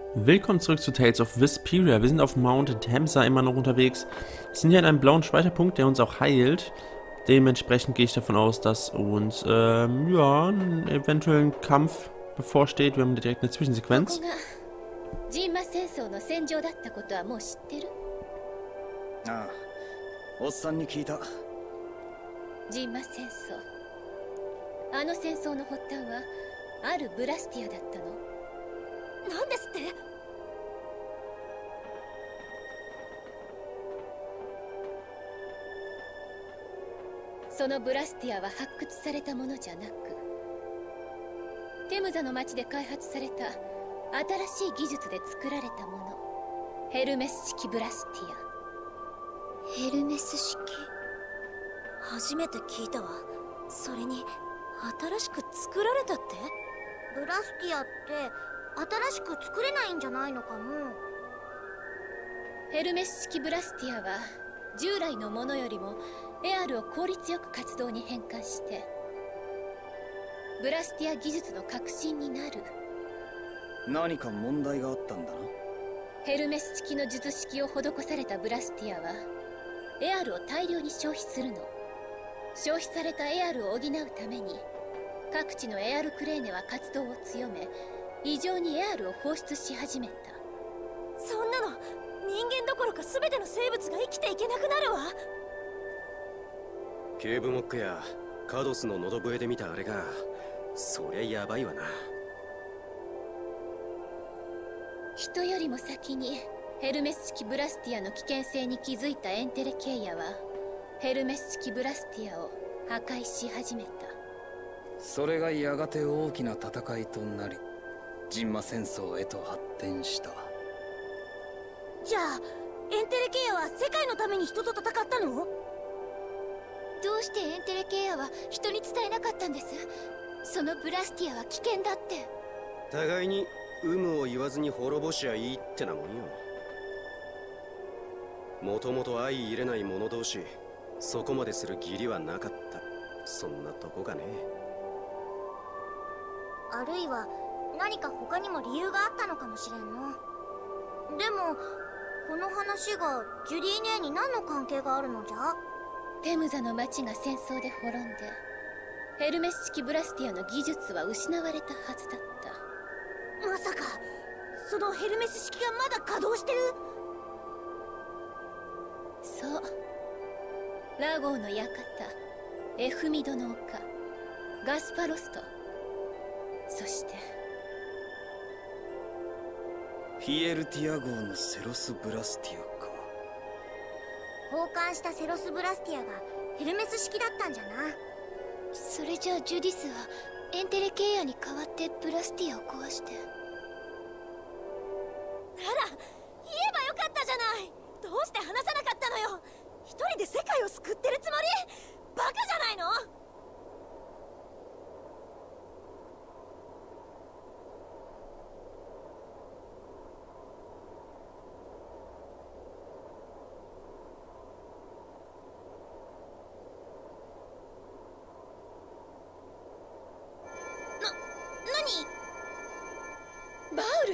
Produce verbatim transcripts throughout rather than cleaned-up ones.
Willkommen zurück zu Tales of Vesperia. Wir sind auf Mount Temsa immer noch unterwegs. Wir sind hier an einem blauen Speicherpunkt, der uns auch heilt. Dementsprechend gehe ich davon aus, dass uns ähm, ja, ein eventuellen Kampf bevorsteht. Wir haben direkt eine Zwischensequenz. そのブラスティアは発掘されたものじゃなく、テムザの町で開発された新しい技術で作られたもの、ヘルメス式ブラスティア。 ヘルメス式、初めて聞いたわ。それに新しく作られたって？ ブラスティアって新しく作れないんじゃないのかの？ ヘルメス式ブラスティアは従来のものよりもエアルを効率よく活動に変換してブラスティア技術の革新になる。 何か問題があったんだな。 ヘルメス式の術式を施されたブラスティアはエアルを大量に消費するの。消費されたエアルを補うために各地のエアルクレーネは活動を強め、異常にエアルを放出し始めた。 そんなの人間どころか全ての生物が生きていけなくなるわ。 ケーブモックやカドスの喉笛で見たあれが、そりゃやばいわな。 人よりも先にヘルメス式ブラスティアの危険性に気づいたエンテレケイヤはヘルメス式ブラスティアを破壊し始めた。 それがやがて大きな戦いとなり、ジンマ戦争へと発展した。 じゃあエンテレケイヤは世界のために人と戦ったの？ どうしてエンテレケイヤは人に伝えなかったんです？そのブラスティアは危険だって。 互いに有無を言わずに滅ぼしゃいいってなもんよ。もともと相入れない者同士、そこまでする義理はなかった。そんなとこがね。 あるいは何か他にも理由があったのかもしれんの。でもこの話がジュディ姉に何の関係があるのじゃ？ テムザの町が戦争で滅んでヘルメス式ブラスティアの技術は失われたはずだった。 まさかそのヘルメス式がまだ稼働してる？ そう、ラゴーの館、エフミドの丘、ガスパロスト、そしてフィエルティア号のセロスブラスティアか。 交換したセロスブラスティアがヘルメス式だったんじゃな。 それじゃあジュディスはエンテレケイヤに代わってブラスティアを壊して。なら言えばよかったじゃない。どうして話さなかったのよ。一人で世界を救ってるつもり？バカじゃないの？ バウル！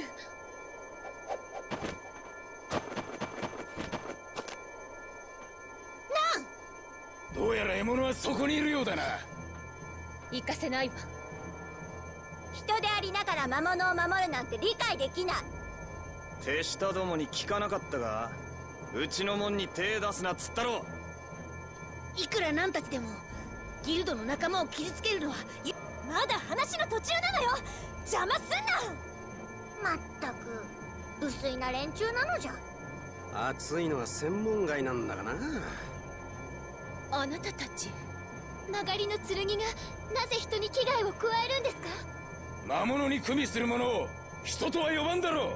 どうやら獲物はそこにいるようだな。 行かせないわ。 人でありながら魔物を守るなんて理解できない。 手下どもに聞かなかったが、うちの門に手出すなっつったろ。 いくらなんたちでもギルドの仲間を傷つけるのはまだ話の途中なのよ。邪魔すんな。 まったく無粋な連中なのじゃ。 熱いのは専門外なんだがな。 あなたたち、曲がりの剣がなぜ人に危害を加えるんですか？ 魔物に組みする者を人とは呼ばんだろう。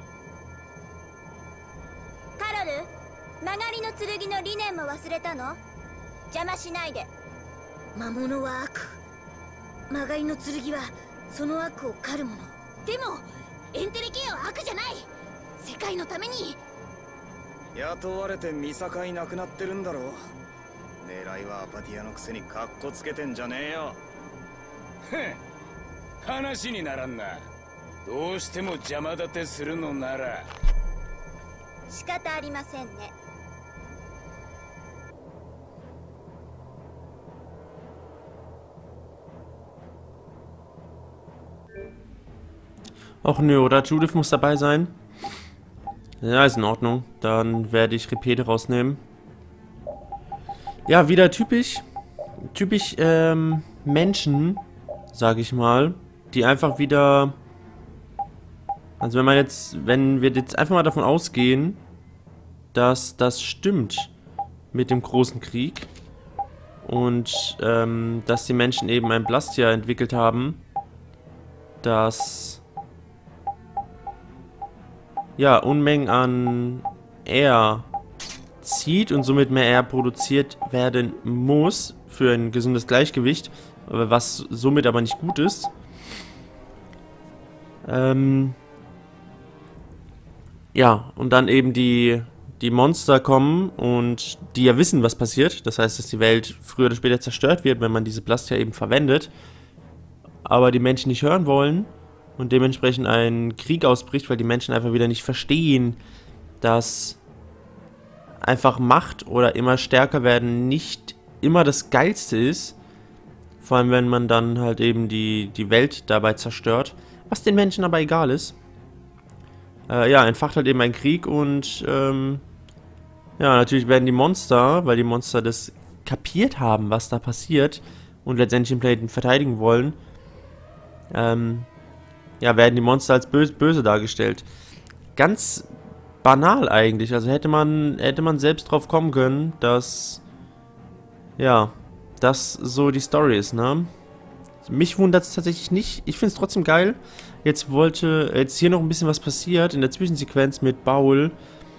カロル、曲がりの剣の理念も忘れたの？邪魔しないで。魔物は悪、曲がりの剣はその悪を狩るもの。でもエンテレケイヤは悪じゃない。世界のために。 雇われて見境なくなってるんだろう。狙いはアパティアのくせにカッコつけてんじゃねえよ。 へん、話にならんな。 どうしても邪魔立てするのなら仕方ありませんね。 Och nö, oder? Judith muss dabei sein. Ja, ist in Ordnung. Dann werde ich Repete rausnehmen. Ja, wieder typisch. Typisch, ähm, Menschen, sag ich mal, die einfach wieder... Also wenn man jetzt, wenn wir jetzt einfach mal davon ausgehen, dass das stimmt mit dem großen Krieg und ähm, dass die Menschen eben ein Blastia entwickelt haben, das ja Unmengen an Air zieht und somit mehr Air produziert werden muss für ein gesundes Gleichgewicht, was somit aber nicht gut ist. Ähm ja, und dann eben die, die Monster kommen und die ja wissen, was passiert. Das heißt, dass die Welt früher oder später zerstört wird, wenn man diese Blastia eben verwendet. Aber die Menschen nicht hören wollen und dementsprechend ein Krieg ausbricht, weil die Menschen einfach wieder nicht verstehen, dass einfach Macht oder immer stärker werden nicht immer das Geilste ist. Vor allem, wenn man dann halt eben die, die Welt dabei zerstört. Was den Menschen aber egal ist. Äh, ja, entfacht halt eben ein Krieg und ähm, ja, natürlich werden die Monster, weil die Monster das kapiert haben, was da passiert und letztendlich den Planeten verteidigen wollen, ähm, ja, werden die Monster als böse, böse dargestellt. Ganz banal eigentlich, also hätte man, hätte man selbst drauf kommen können, dass, ja, das so die Story ist, ne? Mich wundert es tatsächlich nicht, ich finde es trotzdem geil. Jetzt wollte, jetzt hier noch ein bisschen was passiert in der Zwischensequenz mit Baul.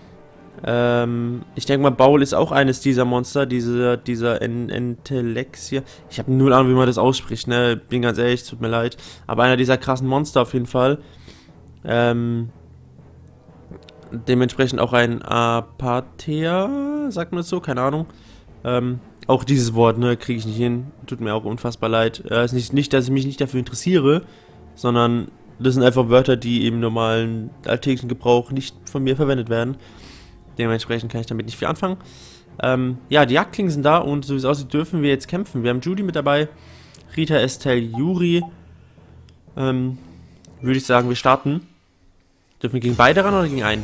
Ähm, ich denke mal, Baul ist auch eines dieser Monster, diese, dieser Entelexia. Ich habe null Ahnung, wie man das ausspricht, ne? Bin ganz ehrlich, tut mir leid. Aber einer dieser krassen Monster auf jeden Fall. Ähm, dementsprechend auch ein Apathea, sagt man das so? Keine Ahnung. Ähm, auch dieses Wort, ne, kriege ich nicht hin. Tut mir auch unfassbar leid. Äh, ist nicht, nicht, dass ich mich nicht dafür interessiere, sondern das sind einfach Wörter, die im normalen alltäglichen Gebrauch nicht von mir verwendet werden. Dementsprechend kann ich damit nicht viel anfangen. Ähm, ja, die Jagdklingen sind da und so wie es aussieht, dürfen wir jetzt kämpfen. Wir haben Judy mit dabei, Rita, Estelle, Yuri. Ähm, würde ich sagen, wir starten. Dürfen wir gegen beide ran oder gegen einen?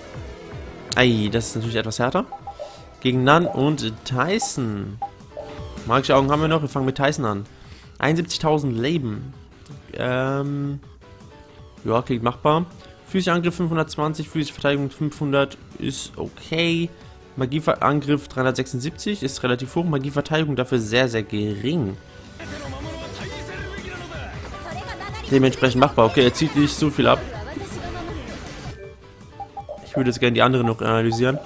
Ei, das ist natürlich etwas härter. Gegen Nan und Tyson. Magische Augen haben wir noch, wir fangen mit Tyson an. einundsiebzigtausend Leben. Ähm, ja, klingt machbar. Physischer Angriff fünfhundertzwanzig, physische Verteidigung fünfhundert ist okay. Magieangriff dreihundertsechsundsiebzig ist relativ hoch. Magieverteidigung dafür sehr, sehr gering. Dementsprechend machbar. Okay, er zieht nicht so viel ab. Ich würde jetzt gerne die anderen noch analysieren.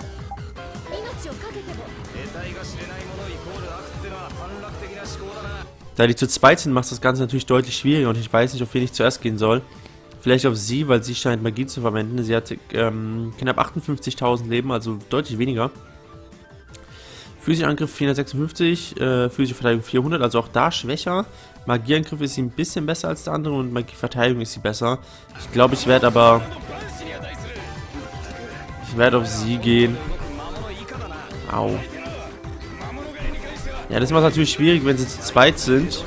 Da die zu zweit sind, macht das Ganze natürlich deutlich schwieriger und ich weiß nicht, auf wen ich zuerst gehen soll. Vielleicht auf sie, weil sie scheint Magie zu verwenden. Sie hat ähm, knapp achtundfünfzigtausend Leben, also deutlich weniger. Physischer Angriff vierhundertsechsundfünfzig, äh, physische Verteidigung vierhundert, also auch da schwächer. Magieangriff ist sie ein bisschen besser als der andere und Magieverteidigung ist sie besser. Ich glaube, ich werde aber... Ich werde auf sie gehen. Au. Ja, das macht es natürlich schwierig, wenn sie zu zweit sind.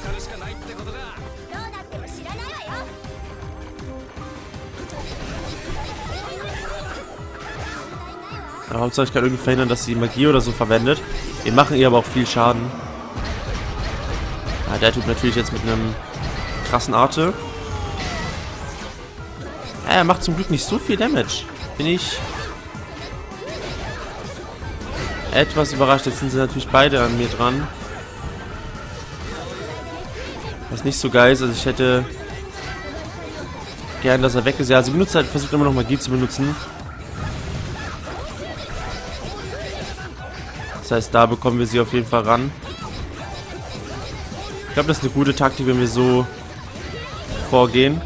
Aber Hauptsache ich kann irgendwie verhindern, dass sie Magie oder so verwendet. Wir machen ihr aber auch viel Schaden. Ja, der tut natürlich jetzt mit einem krassen Arte. Ja, er macht zum Glück nicht so viel Damage. Bin ich etwas überrascht. Jetzt sind sie natürlich beide an mir dran. Was nicht so geil ist. Also ich hätte gern, dass er weg ist. Ja, sie benutzt halt, versucht immer noch Magie zu benutzen. Das heißt, da bekommen wir sie auf jeden Fall ran. Ich glaube, das ist eine gute Taktik, wenn wir so vorgehen.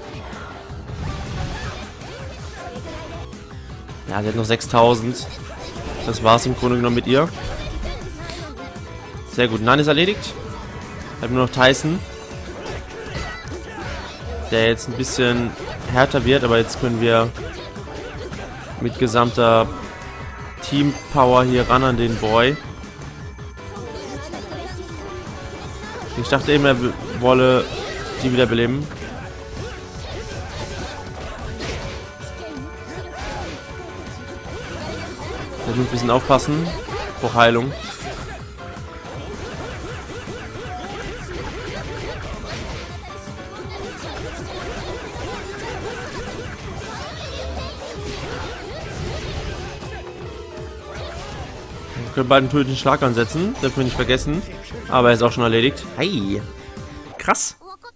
Ja, sie hat noch sechstausend. Das war's im Grunde genommen mit ihr. Sehr gut. Nan ist erledigt. Hat nur noch Tyson. der jetzt ein bisschen härter wird, aber jetzt können wir mit gesamter Team-Power hier ran an den Boy. Ich dachte eben, er wolle die wiederbeleben. Da muss ein bisschen aufpassen. Vor Heilung. Wir können bald einen tödlichen Schlag ansetzen. Dürfen wir nicht vergessen. Aber er ist auch schon erledigt. Hey. Krass.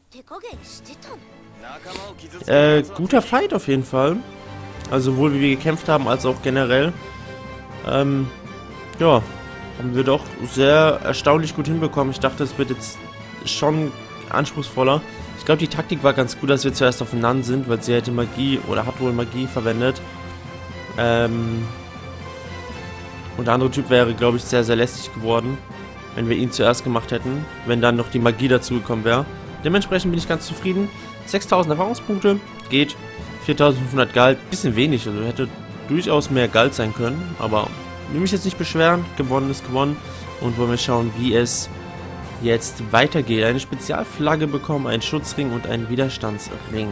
Äh, guter Fight auf jeden Fall. Also sowohl wie wir gekämpft haben, als auch generell. Ähm, ja. Haben wir doch sehr erstaunlich gut hinbekommen. Ich dachte, es wird jetzt schon anspruchsvoller. Ich glaube, die Taktik war ganz gut, dass wir zuerst auf Nan sind, weil sie hätte Magie oder hat wohl Magie verwendet. Ähm... Und der andere Typ wäre, glaube ich, sehr, sehr lästig geworden, wenn wir ihn zuerst gemacht hätten, wenn dann noch die Magie dazugekommen wäre. Dementsprechend bin ich ganz zufrieden. sechstausend Erfahrungspunkte, geht. viertausendfünfhundert Galt, bisschen wenig, also hätte durchaus mehr Galt sein können, aber will mich jetzt nicht beschweren, gewonnen ist gewonnen. Und wollen wir schauen, wie es jetzt weitergeht. Eine Spezialflagge bekommen, einen Schutzring und einen Widerstandsring.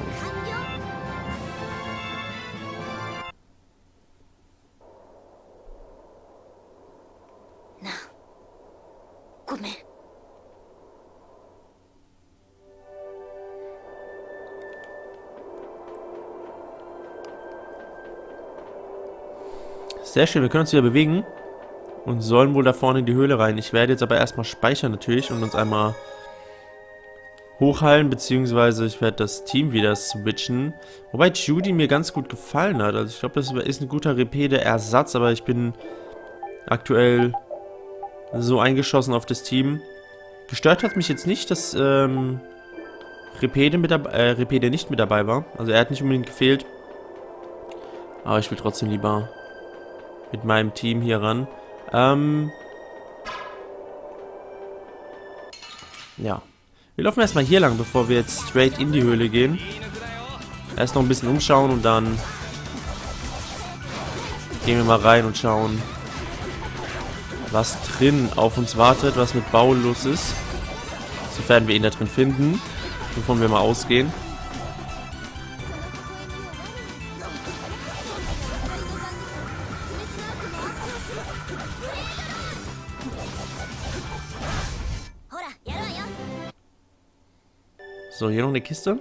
Sehr schön, wir können uns wieder bewegen und sollen wohl da vorne in die Höhle rein. Ich werde jetzt aber erstmal speichern natürlich und uns einmal hochheilen, beziehungsweise ich werde das Team wieder switchen. Wobei Judy mir ganz gut gefallen hat. Also ich glaube, das ist ein guter Repede-Ersatz, aber ich bin aktuell so eingeschossen auf das Team. Gestört hat mich jetzt nicht, dass ähm, Repede, mit dabei, äh, Repede nicht mit dabei war. Also er hat nicht unbedingt gefehlt. Aber ich will trotzdem lieber mit meinem Team hier ran. Ähm ja. Wir laufen erstmal hier lang, bevor wir jetzt straight in die Höhle gehen. Erst noch ein bisschen umschauen und dann gehen wir mal rein und schauen, was drin auf uns wartet, was mit Baul los ist. Sofern wir ihn da drin finden, wovon wir mal ausgehen. So, hier noch eine Kiste.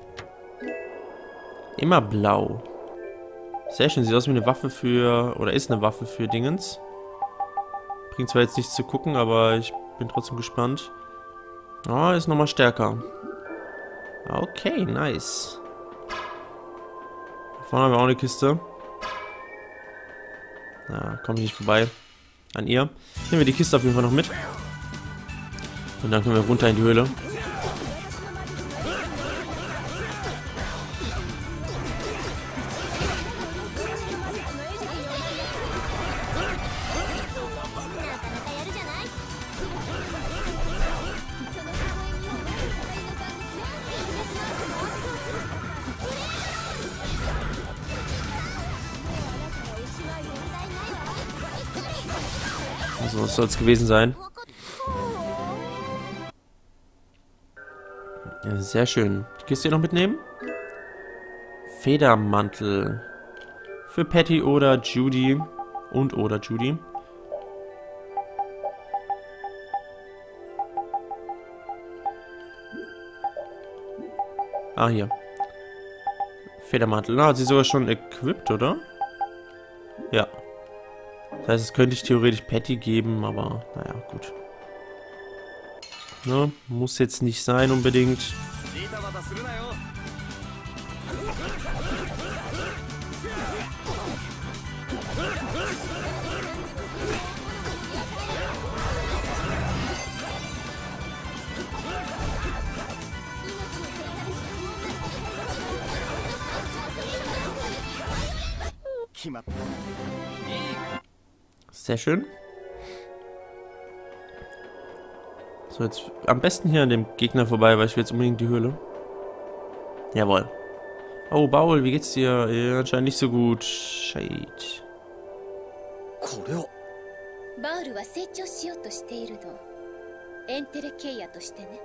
Immer blau. Sehr schön, sieht aus wie eine Waffe für... Oder ist eine Waffe für Dingens. Bringt zwar jetzt nichts zu gucken, aber ich bin trotzdem gespannt. Oh, ist nochmal stärker. Okay, nice. Da vorne haben wir auch eine Kiste. Na, komme ich nicht vorbei. An ihr. Nehmen wir die Kiste auf jeden Fall noch mit. Und dann können wir runter in die Höhle. So, das soll es gewesen sein. Ja, sehr schön. Die Kiste hier noch mitnehmen. Federmantel. Für Patty oder Judy. Und oder Judy. Ah, hier. Federmantel. Na, hat sie sogar schon equipped, oder? Ja. Das heißt, es könnte ich theoretisch Patty geben, aber naja, gut. Ne, muss jetzt nicht sein unbedingt. Sehr schön. So, jetzt am besten hier an dem Gegner vorbei, weil ich will jetzt unbedingt die Höhle. Jawohl. Oh, Baul, wie geht's dir? Ja, anscheinend nicht so gut. Shade. これをバウルは成長しようとしているの。エンテレケイアとしてね。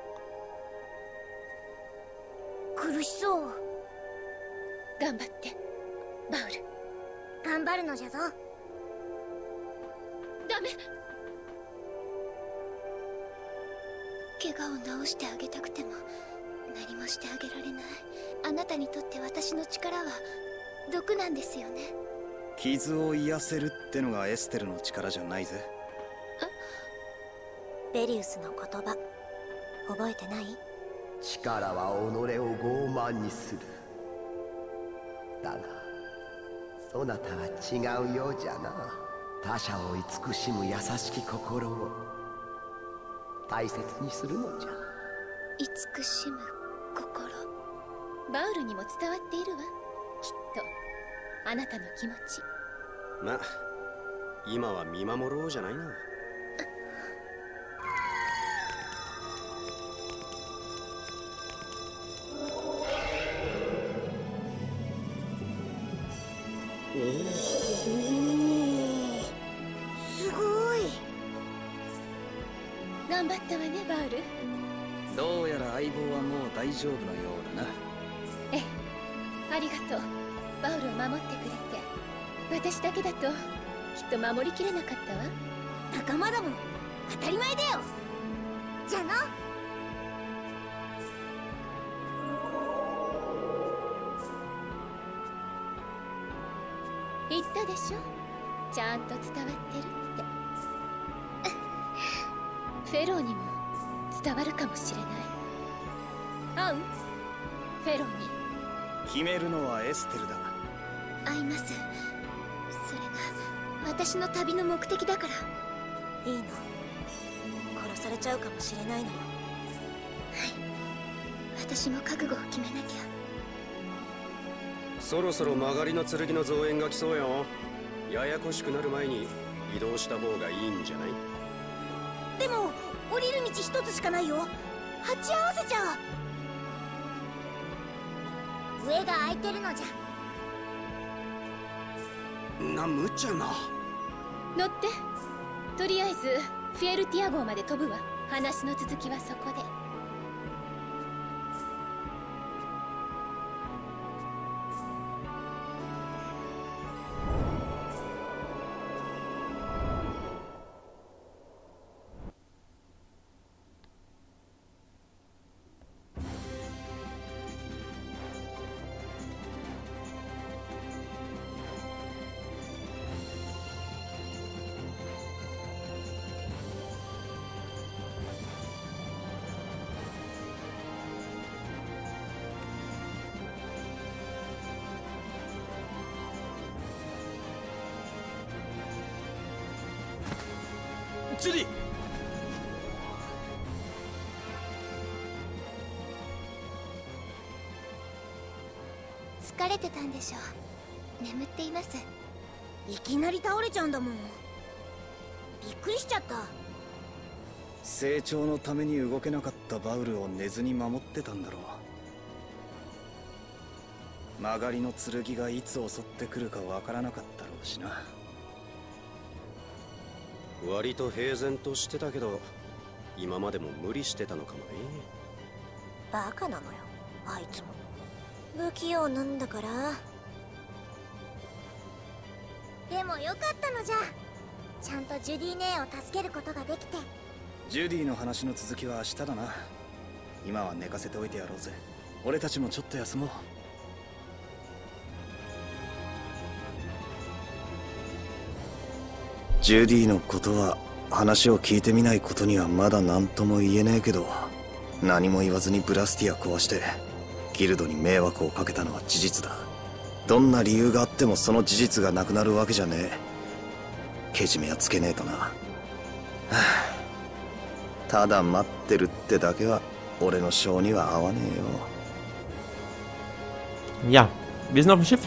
苦しそう。 頑張ってバウル。 頑張るのじゃぞ。 ダメ。 怪我を治してあげたくても何もしてあげられない。あなたにとって私の力は毒なんですよね。 傷を癒せるってのがエステルの力じゃないぜ。 ベリウスの言葉覚えてない？ 力は己を傲慢にする。だがそなたは違うようじゃな。他者を慈しむ優しき心を大切にするのじゃ。 慈しむ心。 バウルにも伝わっているわ。きっとあなたの気持ち。 まあ今は見守ろうじゃないな。 すごい。 頑張ったわねバウル。 どうやら相棒はもう大丈夫のようだな。 ええ、ありがとう。バウルを守ってくれて。私だけだときっと守りきれなかったわ。 仲間だもん。当たり前だよ。 じゃあな。 言ったでしょ、ちゃんと伝わってるってフェローにも伝わるかもしれない。会う？フェローに。 決めるのはエステルだ。 会います。それが私の旅の目的だから。 いいの。殺されちゃうかもしれないのよ。はい。 私も覚悟を決めなきゃ。 そろそろ曲がりの剣の増援が来そうよ。ややこしくなる前に移動した方がいいんじゃない？ でも降りる道一つしかないよ。鉢合わせちゃう。 上が空いてるのじゃ。 な無茶な。 乗って。とりあえずフィエルティア号まで飛ぶわ。話の続きはそこで。 ジュディ。 疲れてたんでしょう。眠っています。 いきなり倒れちゃうんだもん。びっくりしちゃった。 成長のために動けなかったバウルを寝ずに守ってたんだろう。曲がりの剣がいつ襲ってくるかわからなかったろうしな。 割と平然としてたけど今までも無理してたのかもね。 バカなのよあいつも。不器用なんだから。でもよかったのじゃ。ちゃんとジュディ姉を助けることができて。 ジュディの話の続きは明日だな。今は寝かせておいてやろうぜ。俺たちもちょっと休もう。ジュディのことは話を聞いてみないことにはまだ何とも言えねえけど、何も言わずにブラスティア壊してギルドに迷惑をかけたのは事実だ。どんな理由があってもその事実がなくなるわけじゃねえ。けじめはつけねえとな。はあ、ただ待ってるってだけは俺の性には合わねえよ。Ja, wir sind auf dem Schiff.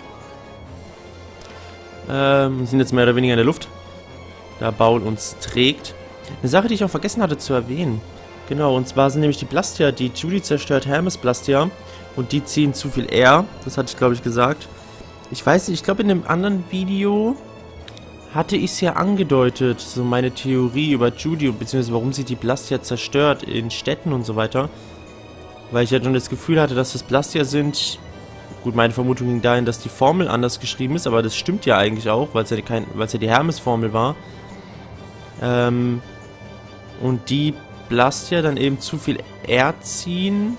Ähm, sind jetzt mehr oder weniger in der Luft. Da Baul uns trägt. Eine Sache, die ich auch vergessen hatte zu erwähnen. Genau, und zwar sind nämlich die Blastia, die Judy zerstört, Hermes Blastia, Und die ziehen zu viel R. Das hatte ich, glaube ich, gesagt. Ich weiß nicht, ich glaube in dem anderen Video hatte ich es ja angedeutet, so meine Theorie über Judy, beziehungsweise warum sie die Blastia zerstört in Städten und so weiter. Weil ich ja schon das Gefühl hatte, dass das Blastia sind. Gut, meine Vermutung ging dahin, dass die Formel anders geschrieben ist, aber das stimmt ja eigentlich auch, weil es ja, kein, weil es ja die Hermes-Formel war. Ähm, und die Blastia dann eben zu viel R ziehen,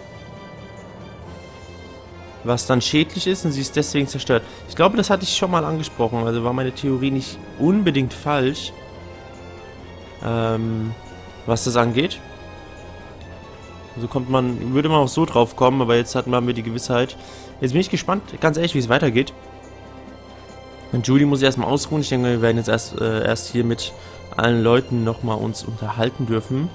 was dann schädlich ist und sie ist deswegen zerstört. Ich glaube, das hatte ich schon mal angesprochen, also war meine Theorie nicht unbedingt falsch, ähm, was das angeht. So kommt man, würde man auch so drauf kommen, aber jetzt hatten wir die Gewissheit. Jetzt bin ich gespannt, ganz ehrlich, wie es weitergeht. Und Judy muss erstmal ausruhen. Ich denke, wir werden jetzt erst, äh, erst hier mit allen Leuten nochmal uns unterhalten dürfen.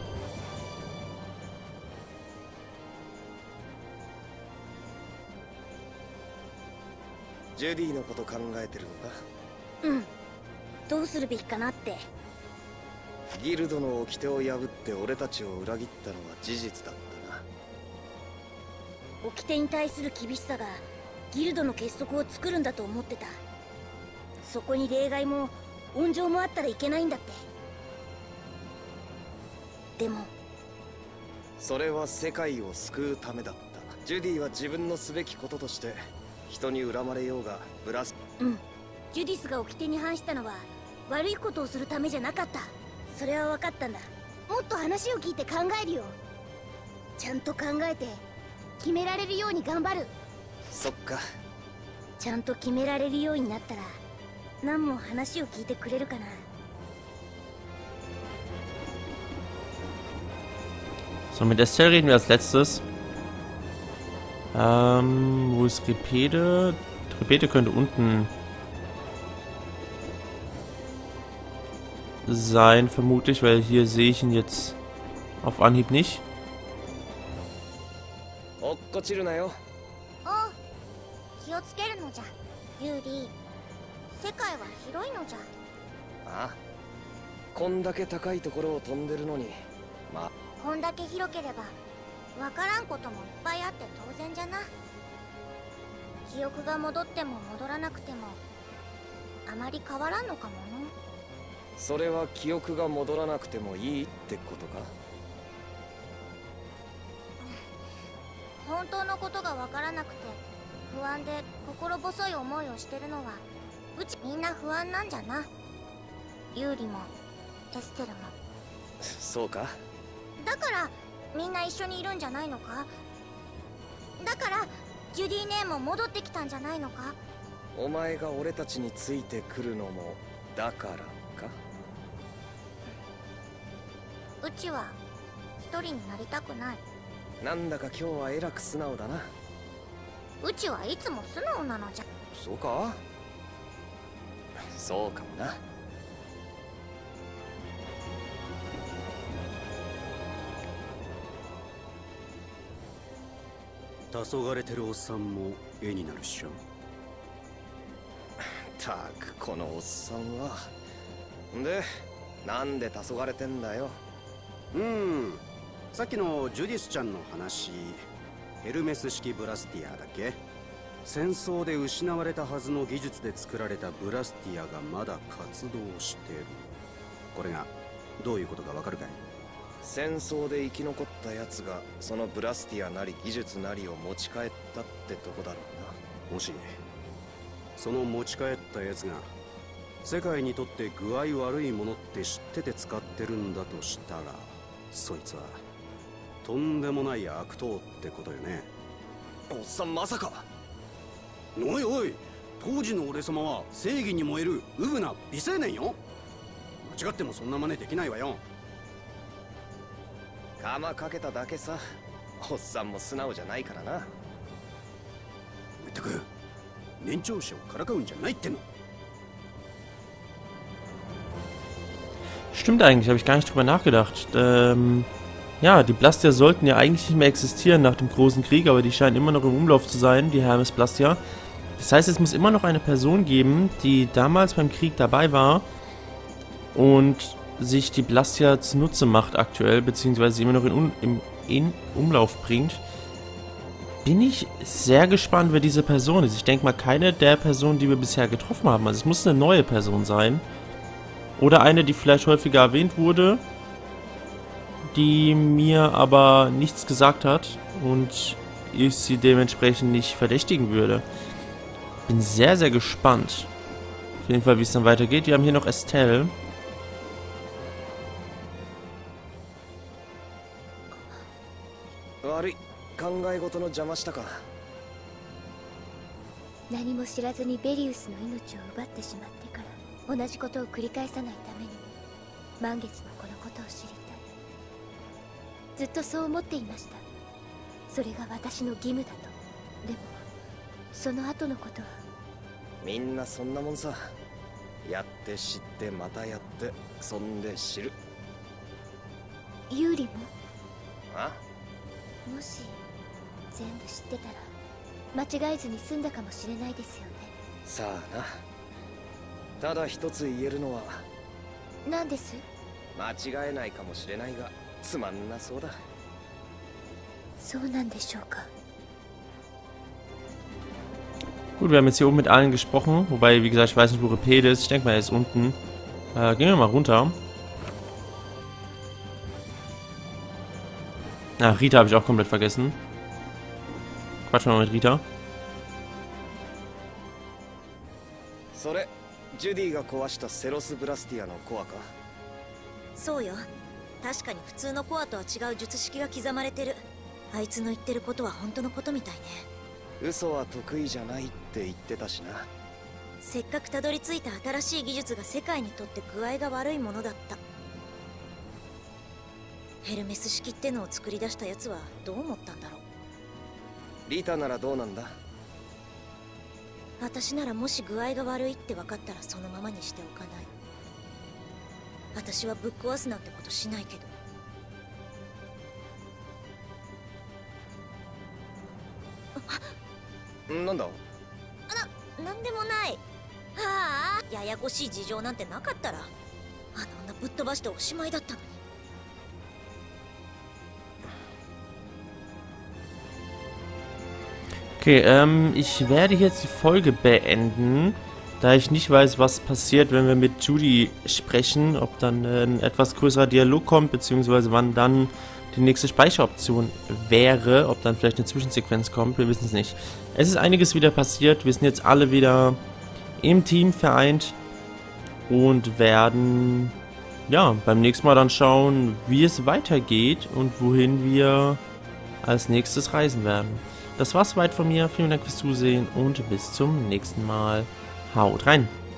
Judy のこと考えてるのか？ うん。どうするべきかなって。 ギルドの掟を破って俺たちを裏切ったのは事実だったな。 掟に対する厳しさがギルドの結束を作るんだと思ってた。そこに例外も温情もあったらいけないんだって。でもそれは世界を救うためだった。ジュディは自分のすべきこととして人に恨まれようがブラス。 うん。ジュディスが掟に反したのは悪いことをするためじゃなかった。それは分かったんだ。もっと話を聞いて考えるよ。ちゃんと考えて決められるように頑張る。 そっか。 ちゃんと決められるようになったら何も話を聞いてくれるかな。 So, mit Estelle reden wir als letztes. Ähm, wo ist Repede? Repede könnte unten sein, vermutlich, weil hier sehe ich ihn jetzt auf Anhieb nicht. 落っこちるなよ。 おう、気をつけるのじゃ、ユーリ。世界は広いのじゃ。 ああ、こんだけ高いところを飛んでるのに、まあこんだけ広ければわからんこともいっぱいあって当然じゃな。記憶が戻っても戻らなくてもあまり変わらんのかもの。 それは記憶が戻らなくてもいいってことか？ 本当のことがわからなくて不安で心細い思いをしてるのはうちみんな不安なんじゃな。ユーリもエステルも。 そうか？ だからみんな一緒にいるんじゃないのか？だからジュディ姉も戻ってきたんじゃないのか？ お前が俺たちについてくるのもだからか？ うちは一人になりたくない。 なんだか今日はえらく素直だな。 うちはいつも素直なのじゃ。 そうか？そうかもな。 黄昏てるおっさんも絵になるっしょ。 たくこのおっさんは。で、なんで黄昏てんだよ。 うん、さっきのジュディスちゃんの話、ヘルメス式ブラスティアだっけ？戦争で失われたはずの技術で作られたブラスティアがまだ活動してる。これがどういうことかわかるかい？ 戦争で生き残ったやつがそのブラスティアなり技術なりを持ち帰ったってとこだろうな。 もしその持ち帰ったやつが世界にとって具合悪いものって知ってて使ってるんだとしたら、そいつはとんでもない悪党ってことよね。 おっさんまさか。 おいおい、当時の俺様は正義に燃えるウブな美青年よ。間違ってもそんな真似できないわよ。 釜かけただけさ。おっさんも素直じゃないからな。 まったく年長者をからかうんじゃないっての。 Stimmt eigentlich, habe ich gar nicht drüber nachgedacht. Ähm, ja, die Blastia sollten ja eigentlich nicht mehr existieren nach dem großen Krieg, aber die scheinen immer noch im Umlauf zu sein, die Hermes Blastia. Das heißt, es muss immer noch eine Person geben, die damals beim Krieg dabei war und sich die Blastia zunutze macht aktuell, beziehungsweise immer noch in, um, im, in Umlauf bringt. bin ich sehr gespannt, wer diese Person ist. Ich denke mal, keine der Personen, die wir bisher getroffen haben. Also es muss eine neue Person sein. Oder eine, die vielleicht häufiger erwähnt wurde, die mir aber nichts gesagt hat und ich sie dementsprechend nicht verdächtigen würde. Bin sehr, sehr gespannt. Auf jeden Fall, wie es dann weitergeht. Wir haben hier noch Estelle. 何も知らずにベリウスの命を奪ってしまってから同じことを繰り返さないために満月のこのことを知りたい。ずっとそう思っていました。それが私の義務だと。でもその後のことはみんなそんなもんさ。やって知ってまたやってそんで知る。 ユーリもあ？ もし全部知ってたら間違えずに済んだかもしれないですよね。 さあな。ただ一つ言えるのは何です？ 間違えないかもしれないがつまんなそうだ。 そうなんでしょうか。 Gut, wir haben jetzt hier oben mit allen gesprochen. Wobei, wie gesagt, ich weiß nicht, wo Repede ist. Ich denke mal, er ist unten. Äh, gehen wir mal runter. Ach, Rita habe ich auch komplett vergessen. Quatschen wir mal mit Rita. それ、ジュディが壊したセロス・ブラスティアのコアか。 そうよ。確かに普通のコアとは違う術式が刻まれてる。あいつの言ってることは本当のことみたいね。 嘘は得意じゃないって言ってたしな。 せっかくたどり着いた新しい技術が世界にとって具合が悪いものだった。ヘルメス式ってのを作り出したやつはどう思ったんだろう。 リタならどうなんだ。 私ならもし具合が悪いって分かったらそのままにしておかない。私はぶっ壊すなんてことしないけど。 なんだ？ な、なんでもない。はあ、ややこしい事情なんてなかったら、あの女ぶっ飛ばしておしまいだったのに。 Okay, ähm, ich werde jetzt die Folge beenden, da ich nicht weiß, was passiert, wenn wir mit Judy sprechen, ob dann äh, ein etwas größerer Dialog kommt, beziehungsweise wann dann die nächste Speicheroption wäre, ob dann vielleicht eine Zwischensequenz kommt, wir wissen es nicht. Es ist einiges wieder passiert, wir sind jetzt alle wieder im Team vereint und werden, ja, beim nächsten Mal dann schauen, wie es weitergeht und wohin wir als nächstes reisen werden. Das war's soweit von mir, vielen Dank fürs Zusehen und bis zum nächsten Mal. Haut rein!